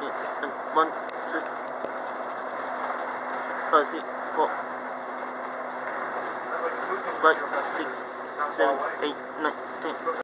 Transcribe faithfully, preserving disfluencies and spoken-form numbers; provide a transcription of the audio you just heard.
and one, two, five, six, four, five, six, seven, eight, nine, ten.